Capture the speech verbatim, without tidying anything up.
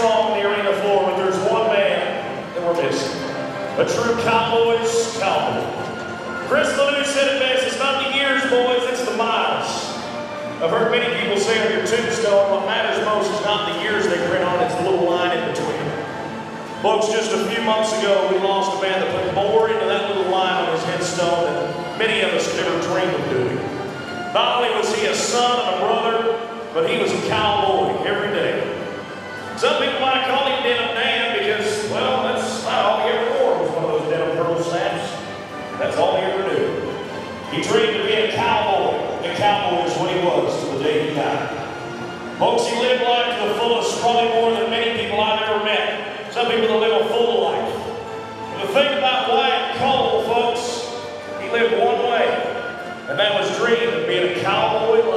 strong in the arena floor, but there's one man that we're missing. A true Cowboys cowboy. Chris Ledoux said it best, it's not the years, boys, it's the miles. I've heard many people say on your tombstone, what matters most is not the years they print on, it's the little line in between. Folks, just a few months ago, we lost a man that put more into that little line on his headstone than many of us could ever dream of doing. Not only was he a son and a brother, but he was a cowboy every day. Some people might call him Denim Dan because, well, that's not all he ever wore was one of those denim pearl snaps. That's all he ever knew. He dreamed of being a cowboy. The cowboy is what he was till the day he died. Folks, he lived life to the fullest, probably more than many people I've ever met. Some people that live a full life. But the thing about Wyatt Cole, folks, he lived one way, and that was dreaming of being a cowboy